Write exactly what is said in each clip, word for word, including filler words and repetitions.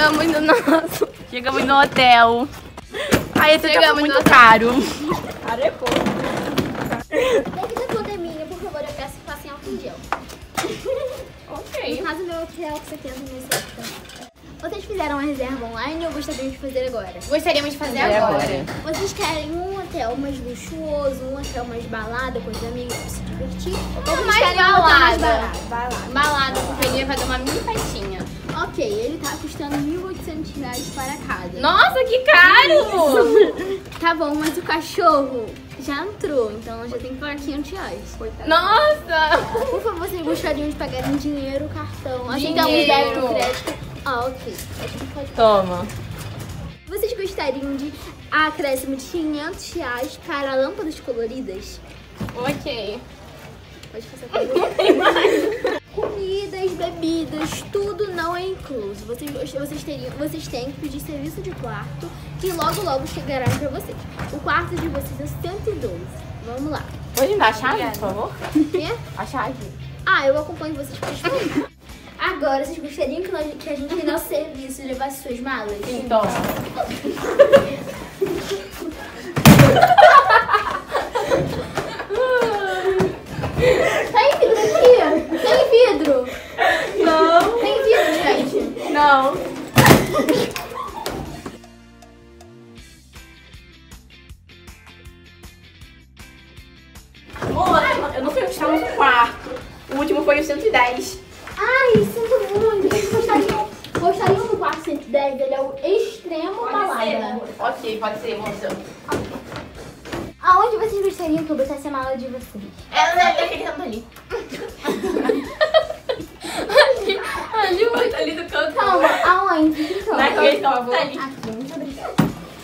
Chegamos no nosso... Chegamos no hotel. Ai, esse hotel é muito no... caro. Caro é pouco. Daqui da conta é minha, por favor, eu peço que façam álcool gel. Ok. No caso, meu hotel que você tem no meu sector. Vocês fizeram a reserva online ou gostariam de fazer agora? Gostaríamos de fazer É agora. agora. Vocês querem um hotel mais luxuoso, um hotel mais balada com os amigos pra se divertir? Ou vocês mais querem um hotel mais balada. barato? Balada. Balada, porque ele vai fazer uma mini festinha. Ok, ele tá custando mil e oitocentos reais para cada. Nossa, que caro! Tá bom, mas o cachorro já entrou, então já tem que pagar quinhentos reais. Coitado. Nossa! Por favor, vocês gostariam de pagar em dinheiro, cartão? Dinheiro. Aceitamos débito, crédito. Ah, ok. Acho que pode. Toma. Vocês gostariam de acréscimo de quinhentos reais para lâmpadas coloridas? Ok. Pode passar pra mim. Comidas, bebidas, tudo não é incluso. Vocês, vocês, teriam, vocês têm que pedir serviço de quarto, que logo logo chegará pra vocês. O quarto de vocês é cento e doze. Vamos lá. Pode me dar a chave, por favor? Quê? A chave. Ah, eu acompanho vocês pra escolher. Agora, vocês gostariam que, nós, que a gente fizesse serviço e levasse suas malas? Então. Tem vidro aqui? Tem vidro? Não. Tem vidro, gente? Não. Moça, eu não sei onde está o nosso quarto. O último foi o cento e dez. Ai, sinto muito. Vocês gostariam, gostariam do quarto cento e dez? Ele é o extremo balada. Ok, pode ser, moça. Aonde vocês gostariam que eu botasse a mala de vocês? Ela é daquele canto ali. Ali, ali, Ali do canto. Calma, aonde? Então, Naquele canto ali. aqui, muito obrigada.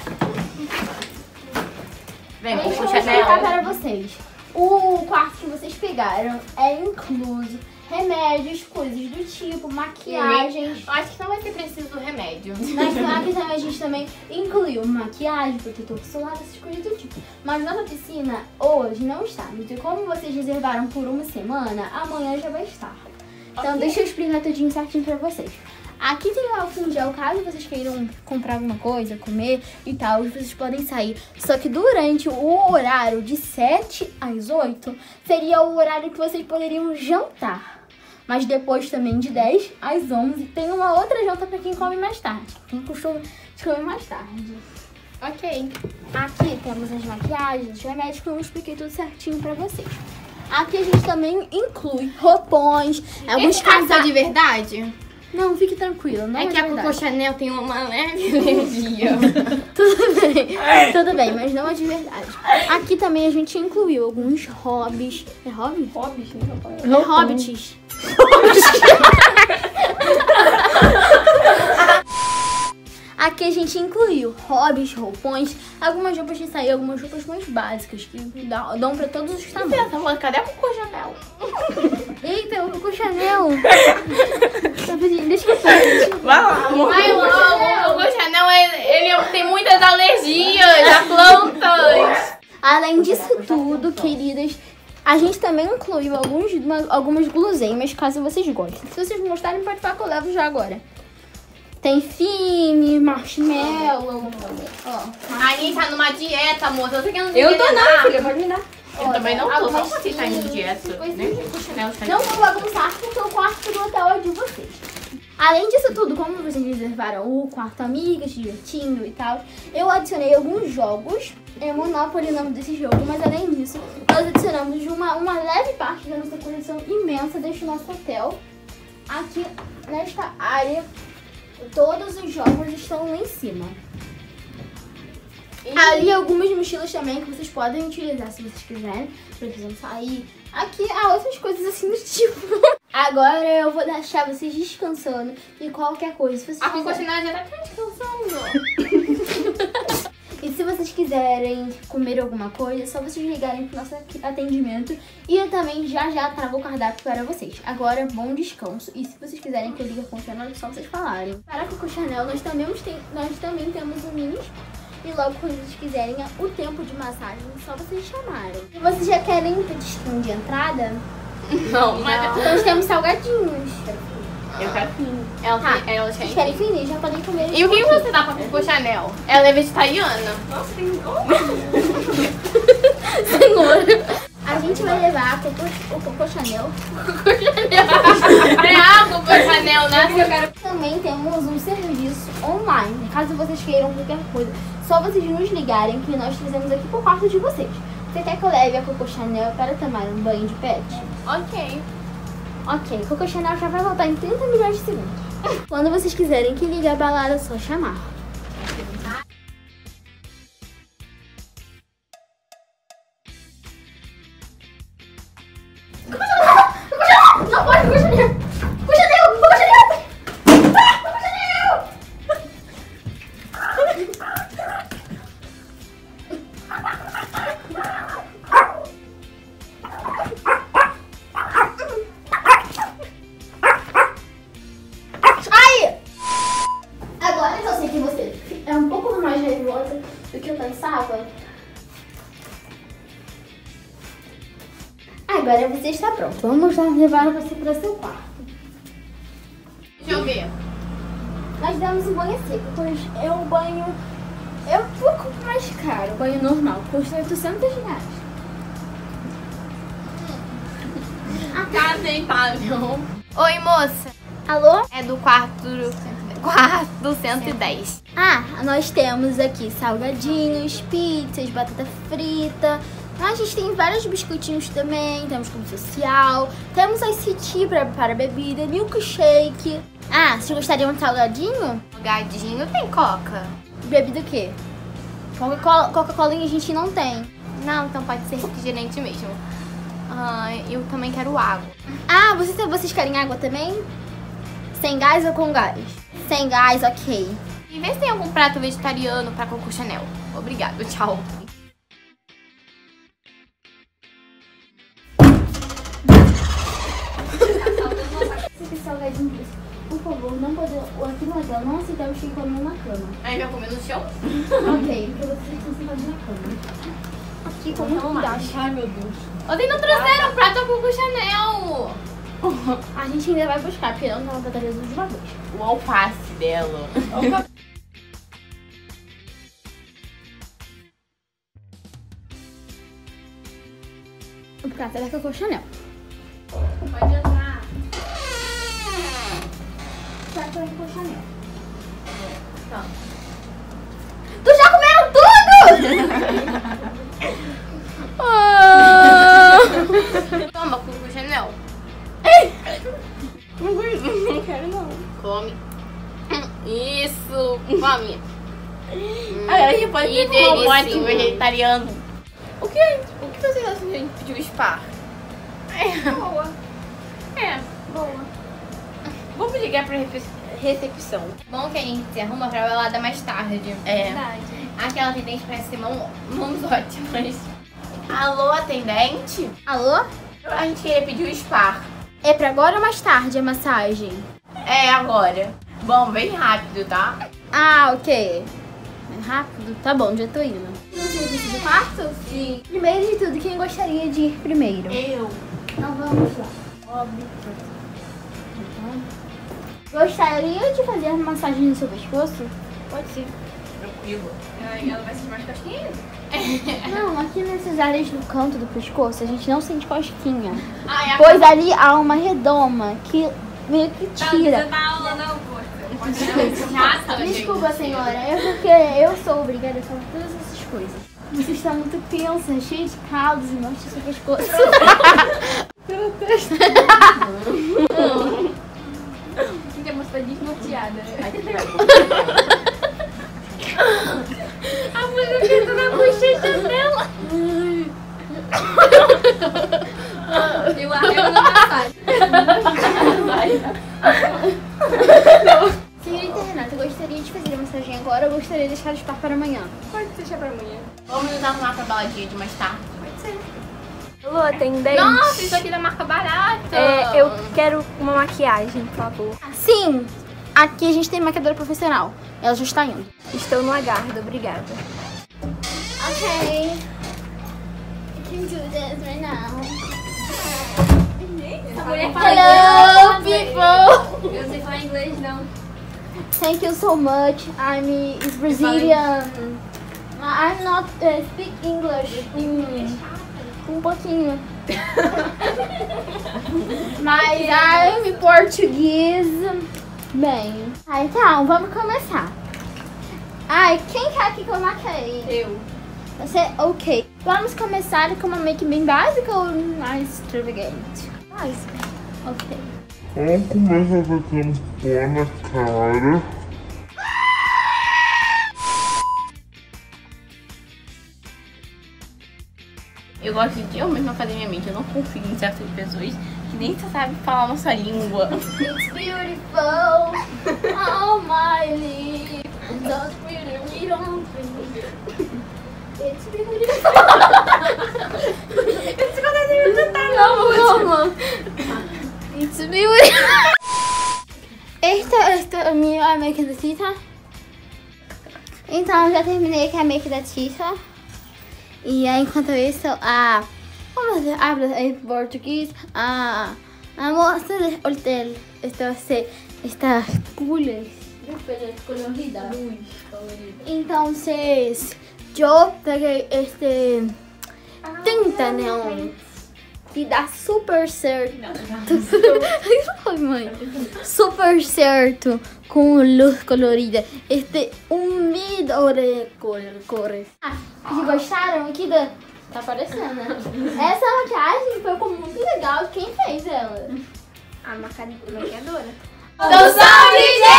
Vem, Deixa eu puxa explicar nela. para vocês. O quarto que vocês pegaram é incluso remédios, coisas do tipo, maquiagens. Eu acho que não vai ser preciso do remédio. Nas máquinas a gente também incluiu maquiagem, protetor solar, essas coisas do tipo. Mas nossa piscina hoje não está. Então, como vocês reservaram por uma semana, amanhã já vai estar. Então, Ok. deixa eu explicar tudinho certinho pra vocês. Aqui tem o álcool em gel, caso vocês queiram comprar alguma coisa, comer e tal, vocês podem sair. Só que durante o horário de sete às oito, seria o horário que vocês poderiam jantar. Mas depois também de dez às onze, tem uma outra janta pra quem come mais tarde. Quem costuma de comer mais tarde. Ok. Aqui temos as maquiagens, os remédios, que eu expliquei tudo certinho pra vocês. Aqui a gente também inclui roupões, alguns Esse quarto é casacos. de verdade? Não, fique tranquila, não é, É que a de Coco verdade. Chanel tem uma leve alergia. Tudo bem, tudo bem, mas não é de verdade. Aqui também a gente incluiu alguns hobbies. É hobby? Hobbit, É hobbits. Aqui a gente incluiu hobbies, roupões, algumas roupas de sair, algumas roupas mais básicas que dá- dão pra todos os tamanhos. Pensa, mano, cadê a Coco Chanel? Eita, o Coco Chanel. Tá pedindo, deixa eu ver. Vai lá, amor. Ai, o Coco Chanel, ele, ele tem muitas alergias a plantas. Além disso tudo, queridas, a gente também incluiu alguns, uma- algumas guloseimas, caso vocês gostem. Se vocês não gostarem, pode falar que eu levo já agora. Tem fine, marshmallow. Ó, A Aninha tá numa dieta, moça. Você quer não Eu tô não, filha, pode me dar. Eu Olha, também não tô, algumas só se tá indo fininhas, dieta. coisinhas. Nem Coco Chanel está Não vou bagunçar porque o quarto do hotel é de vocês. Além disso tudo, como vocês reservaram o quarto amigas, se divertindo e tal, eu adicionei alguns jogos. É Monopoly o nome desse jogo, mas além disso, nós adicionamos uma, uma leve parte da nossa coleção imensa deste nosso hotel. Aqui nesta área, todos os jogos estão lá em cima. Ali algumas mochilas também que vocês podem utilizar se vocês quiserem, precisam sair. Aqui há outras coisas assim do tipo. Agora eu vou deixar vocês descansando e qualquer coisa. Se vocês A Coco quiserem... Chanel já tá descansando. E se vocês quiserem comer alguma coisa, é só vocês ligarem pro nosso atendimento. E eu também já já trago o cardápio para vocês. Agora, bom descanso. E se vocês quiserem que eu ligue a Coco Chanel, é só vocês falarem. Para a Coco Chanel, nós também, tem, nós também temos o mini. E logo quando vocês quiserem o tempo de massagem, é só vocês chamarem. E vocês já querem petisquinho de entrada? Não, mas... Então nós temos salgadinhos. Eu quero fino. Ela, Tá. ela Vocês quer querem finir, já podem comer. E o que você dá pra Coco Chanel? Ela é vegetariana. Nossa, tem... Senhora. A gente vai levar a Coco, o Coco Chanel. É a Coco Chanel, né? Eu quero... Também temos um serviço online. Caso vocês queiram qualquer coisa, só vocês nos ligarem que nós trazemos aqui pro quarto de vocês. Você quer que eu leve a Coco Chanel para tomar um banho de pet? Ok. Ok, Coco Chanel já vai voltar em trinta milhões de segundos. Quando vocês quiserem que ligue a balada, é só chamar. Não pode, Coco Chanel! Coco Chanel! Coco Chanel! Coco Chanel! Ai! Agora que eu sei que você é um pouco mais nervosa do que eu pensava. Agora você está pronto. Vamos lá levar você para seu quarto. Deixa eu ver. Nós damos um banho seco, pois é um banho é um pouco mais caro. O banho normal custa oitocentos reais. Aceitável. Oi, moça. Alô? É do quarto, quarto cento e dez. Ah, nós temos aqui salgadinhos, pizzas, batata frita. A gente tem vários biscoitinhos também, temos clube social, temos ice tea para, para bebida, milkshake. Ah, vocês gostariam de salgadinho? Salgadinho tem coca. Bebida o quê? Coca-Cola, Coca-Cola a gente não tem. Não, então pode ser refrigerante mesmo. Ah, eu também quero água. Ah, vocês, vocês querem água também? Sem gás ou com gás? Sem gás, ok. E vê se tem algum prato vegetariano pra Coco Chanel. Obrigado, tchau. Esse salgadinho, por favor, não pode. Aqui no hotel não aceitamos quem come na cama. Aí vai comer no chão? Ok, porque vocês estão sentados na cama. Aqui com muito cuidado. Ai, meu Deus. Ontem não trouxeram prato Coco Chanel. A gente ainda vai buscar, porque não tava da de uma vez. O alface dela. O prato é da Coco Chanel. Pode entrar. O prato é da Coco Chanel. Tá. Tu já comeram tudo? Ah. Toma, Coco Chanel. Não, não quero, não. Come. Isso. Come. Ai, aí pode Que ter um almoço delicinha. vegetariano. O que, o que vocês acham de a gente pedir o spa? É. Boa. É. Boa. Vamos ligar pra refe- recepção. Bom que a gente se arruma pra balada mais tarde. É. Aquela atendente parece ter mão, mãos ótimas. Alô, atendente? Alô? A gente queria pedir o spa. É pra agora ou mais tarde a massagem? É agora. Bom, bem rápido, tá? Ah, ok. É rápido? Tá bom, já tô indo. No serviço do quarto? Sim. Primeiro de tudo, quem gostaria de ir primeiro? Eu. Então vamos lá. Óbvio. Gostaria de fazer massagem no seu pescoço? Pode ser. Tranquilo. Ai, ela vai sentir mais cosquinha? Não, aqui nessas áreas do canto do pescoço a gente não sente cosquinha. Ai, a Pois ali há uma redoma que meio que tira. na aula não, poxa. Chata, Desculpa, senhora, é porque eu sou obrigada a falar todas essas coisas. Você está muito tensa, cheia de caldos e mostra seu pescoço. Tem uma cidade desnorteada, né? A mulher pensa na bochecha dela. Eu arrego na massagem. Senhorita Renata, gostaria de fazer a massagem agora ou gostaria de deixar o spa para amanhã? Pode deixar pra amanhã. Vamos nos arrumar pra baladinha de mais tarde. Pode ser. Alô, atendente? Nossa, isso aqui é da marca barata. É, eu quero uma maquiagem, por favor. Sim, aqui a gente tem maquiadora profissional. Ela já está indo. Estou no aguardo, obrigada. Ok. I can do this right now. Essa mulher Hello, people! Eu sei Thank you so much. I'm is Brazilian. I'm not uh, speak English. Hum, um pouquinho. Mas I'm português. Bem. Ah, então, vamos começar. Ai, quem quer que eu maqueie? Eu. Você, ok. Vamos começar com uma make bem básica ou mais extravagante? Básica. Ok. Vamos começar ficando pó na cara. Eu gosto de eu mesma fazer minha mente. Eu não confio em certas pessoas que nem sabe falar a nossa língua. It's beautiful. Oh my lips. Don't really, we don't really. It's beautiful. Esse conteúdo não tá não. Calma. It's beautiful. Esta, esta é a minha make da Tita. Então, já terminei aqui a make da Tita. E aí, enquanto isso, a... Vamos hablar em português. A... A moça de hotel. Esta se... Estas coolas. Coloridas. Então, vocês... Eu peguei este... Tinta neon. Que dá super certo. Ai, mãe. Super certo com luz colorida. Este um milhão de cores. cores. Ah, vocês gostaram aqui da... Tá aparecendo, né? Essa maquiagem foi muito legal. Quem fez ela? A maquiadora. Produção D J!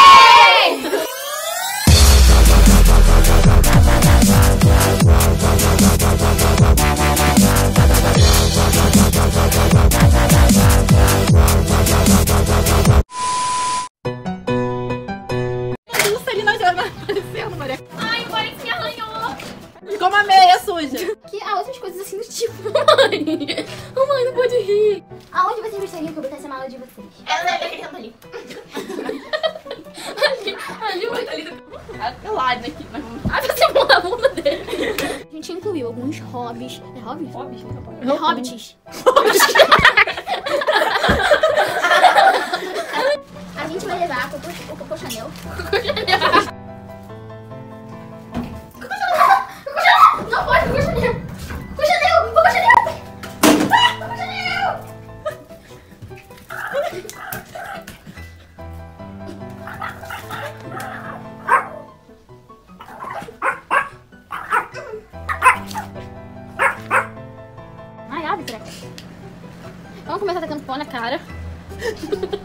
Ai, parece que arranhou. Ficou uma meia suja. Que há outras coisas assim do tipo, mãe. Oh, mãe, não pode rir. Aonde vocês gostariam que eu botasse a mala de vocês? Ela é aquele canto ali. Ali, ali, mãe. Ali do... lado aqui. Mas vamos... Ah, você mudou a bunda dele. A gente incluiu alguns hobbies. É hobbies? Hobbies? É hobbits. A gente vai levar Coco, o Coco Chanel. Coco Chanel. Não pode, Coco Chanel. Coco Chanel, Coco Chanel. Coco Chanel. Ai, abre, treca. Vamos começar tacando pó na cara.